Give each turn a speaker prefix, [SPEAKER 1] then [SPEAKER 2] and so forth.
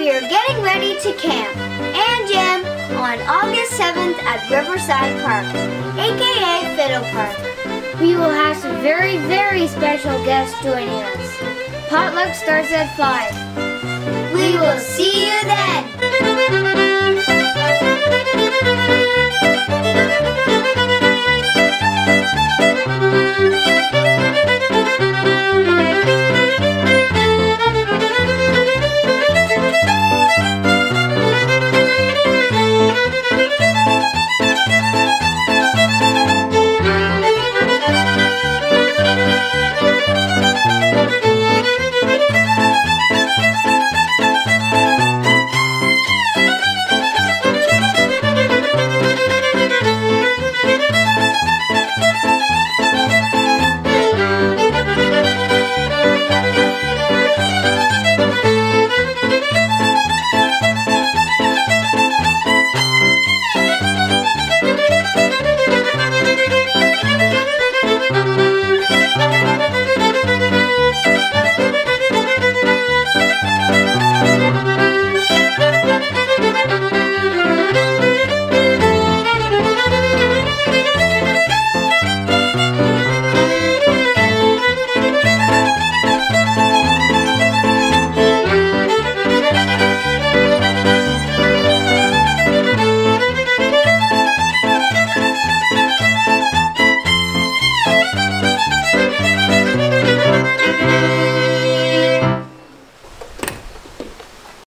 [SPEAKER 1] we are getting ready to camp and jam on August 7th at Riverside Park, aka Fiddle Park. We will have some very, very special guests joining us. Potluck starts at 5. We will